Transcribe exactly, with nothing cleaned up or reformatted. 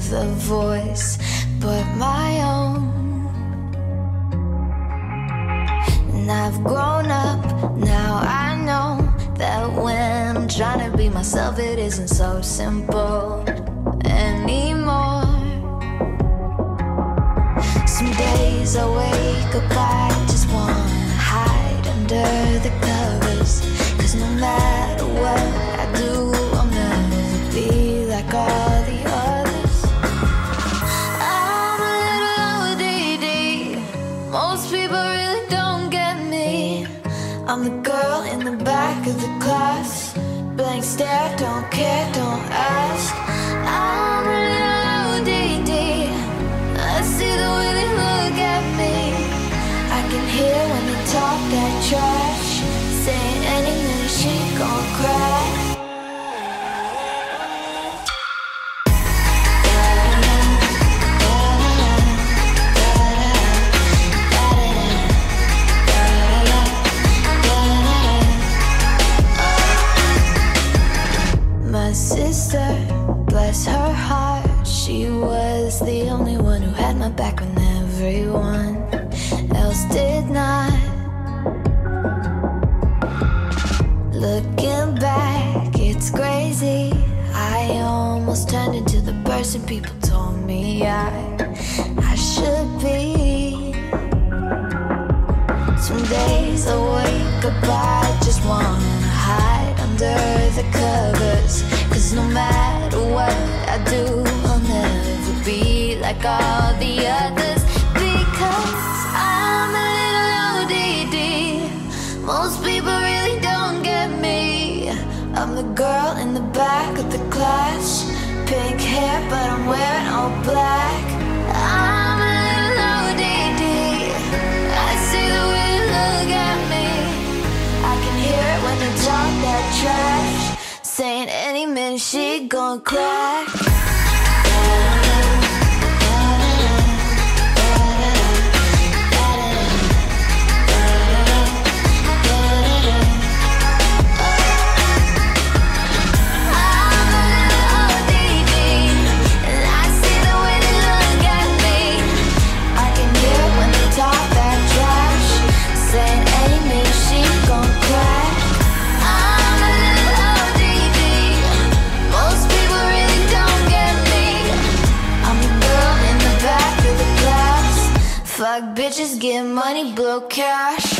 other voice but my own. And I've grown up, now I know that when I'm trying to be myself, it isn't so simple anymore. Some days I wake up, I just wanna hide under the covers, 'cause no matter what I do, I'll never be like all the others. I'm a little O D D, most people really don't get me. I'm the girl in the back of the class, blank stare, don't care, don't ask. I'm a little O D D, I see the way they look at me. I can hear when they talk that trash, saying any minute she gon' crack. My sister, bless her heart, she was the only one who had my back when everyone else did not. Looking back, it's crazy, I almost turned into the person people told me I, I should be. Some days I wake up, I just wanna hide under the covers, 'cause no matter what I do, I'll never be like all the others. Because I'm a little O D D, most people really don't get me. I'm the girl in the back of the class, pink hair but I'm wearing all black. I'm a little O D D, I see the way they look at me. I can hear it when they talk that trash, saying any minute she gon' crack. Fuck bitches, get money, blow cash.